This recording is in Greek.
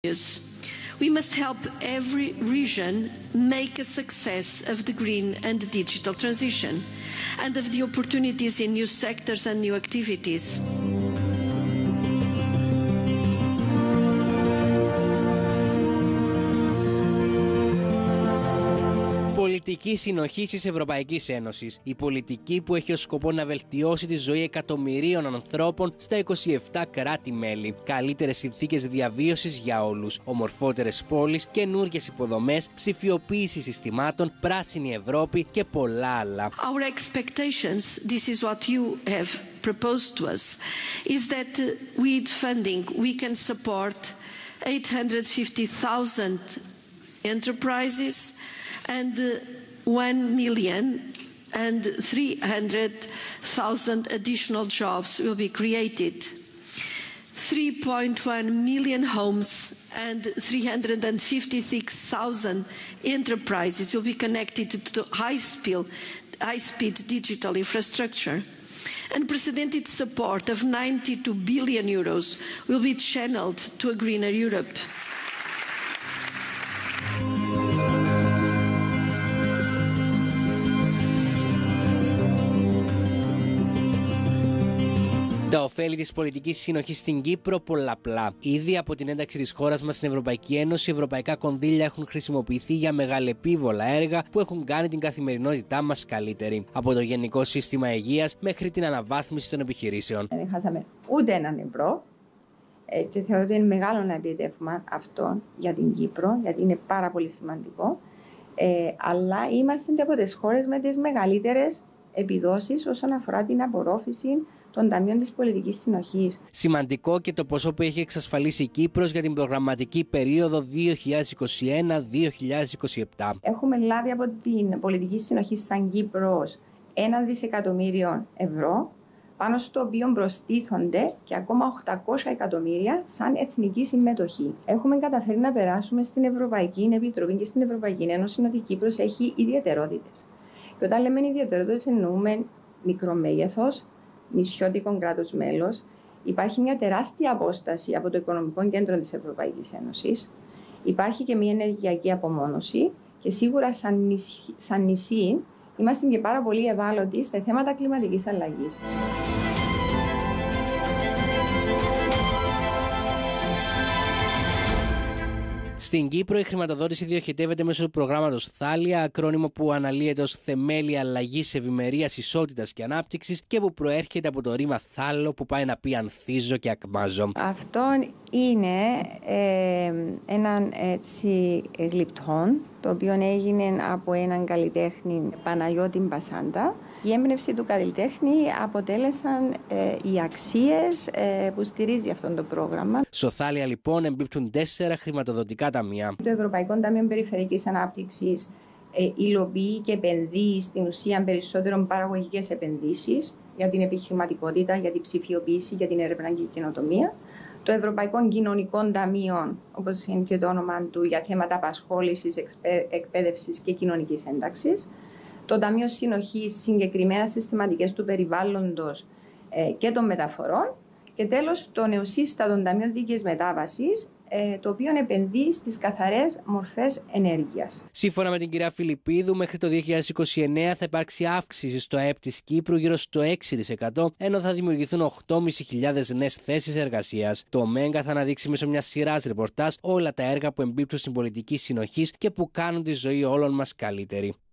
We must help every region make a success of the green and digital transition and of the opportunities in new sectors and new activities. Πολιτική συνοχή της Ευρωπαϊκής Ένωσης. Η πολιτική που έχει ως σκοπό να βελτιώσει τη ζωή εκατομμυρίων ανθρώπων στα 27 κράτη-μέλη. Καλύτερες συνθήκες διαβίωσης για όλους. Ομορφότερες πόλεις, καινούργιες υποδομές, ψηφιοποίηση συστημάτων, πράσινη Ευρώπη και πολλά άλλα. Our expectations, this is what you have proposed to us, is that with funding we can support 850,000 enterprises and 1,300,000 additional jobs will be created. 3.1 million homes and 356,000 enterprises will be connected to high-speed digital infrastructure. Unprecedented support of 92 billion euros will be channeled to a greener Europe. Τα ωφέλη της πολιτικής συνοχής στην Κύπρο πολλαπλά. Ήδη από την ένταξη της χώρας μας στην Ευρωπαϊκή Ένωση, ευρωπαϊκά κονδύλια έχουν χρησιμοποιηθεί για μεγαλεπίβολα έργα που έχουν κάνει την καθημερινότητά μας καλύτερη. Από το Γενικό Σύστημα Υγείας μέχρι την αναβάθμιση των επιχειρήσεων. Δεν χάσαμε ούτε έναν ευρώ και θεωρώ ότι είναι μεγάλο επίτευγμα αυτό για την Κύπρο, γιατί είναι πάρα πολύ σημαντικό. Αλλά είμαστε και από τις χώρες με τις μεγαλύτερες επιδόσεις όσον αφορά την απορρόφηση των ταμείων της πολιτικής συνοχής. Σημαντικό και το ποσό που έχει εξασφαλίσει η Κύπρος για την προγραμματική περίοδο 2021-2027. Έχουμε λάβει από την πολιτική συνοχή σαν Κύπρος 1 δισεκατομμύριο ευρώ, πάνω στο οποίο προστίθονται και ακόμα 800 εκατομμύρια σαν εθνική συμμετοχή. Έχουμε καταφέρει να περάσουμε στην Ευρωπαϊκή Επιτροπή και στην Ευρωπαϊκή Ένωση ότι η Κύπρος έχει ιδιαιτερότητες. Και όταν λέμε ιδιαιτερότητες εννοούμε μικρό μέγεθος, νησιώτικο κράτος μέλος. Υπάρχει μια τεράστια απόσταση από το οικονομικό κέντρο της Ευρωπαϊκής Ένωσης. Υπάρχει και μια ενεργειακή απομόνωση και σίγουρα σαν νησί είμαστε και πάρα πολύ ευάλωτοι στα θέματα κλιματικής αλλαγής. Στην Κύπρο η χρηματοδότηση διοχετεύεται μέσω του προγράμματος Θάλια, ακρόνιμο που αναλύεται ως θεμέλια αλλαγής, ευημερίας, ισότητας και ανάπτυξης και που προέρχεται από το ρήμα θάλο που πάει να πει ανθίζω και ακμάζω. Αυτό είναι έναν έτσι γλυπτόν, το οποίο έγινε από έναν καλλιτέχνη Παναγιώτη Μπασάντα. Η έμπνευση του καλλιτέχνη αποτέλεσαν οι αξίες που στηρίζει αυτό το πρόγραμμα. Στο Θάλια λοιπόν εμπίπτουν 4 χρηματοδοτικά ταμεία. Το Ευρωπαϊκό Ταμείο Περιφερειακής Ανάπτυξης υλοποιεί και επενδύει στην ουσία περισσότερων παραγωγικές επενδύσεις για την επιχειρηματικότητα, για την ψηφιοποίηση, για την έρευνα και καινοτομία. Το Ευρωπαϊκό Κοινωνικό Ταμείο, όπως είναι και το όνομα του, για θέματα απασχόλησης, εκπαίδευσης και κοινωνικής ένταξης. Το Ταμείο Συνοχής, συγκεκριμένα συστηματικές του περιβάλλοντος και των μεταφορών. Και τέλος, το νεοσύστατο Ταμείο Δίκαιης Μετάβασης, το οποίο επενδύει στις καθαρές μορφές ενέργειας. Σύμφωνα με την κυρία Φιλιππίδου, μέχρι το 2029 θα υπάρξει αύξηση στο ΑΕΠ της Κύπρου γύρω στο 6%, ενώ θα δημιουργηθούν 8.500 νέες θέσεις εργασίας. Το ΜΕΓΑ θα αναδείξει μέσω μιας σειράς ρεπορτάζ όλα τα έργα που εμπίπτουν στην πολιτική συνοχής και που κάνουν τη ζωή όλων μας καλύτερη.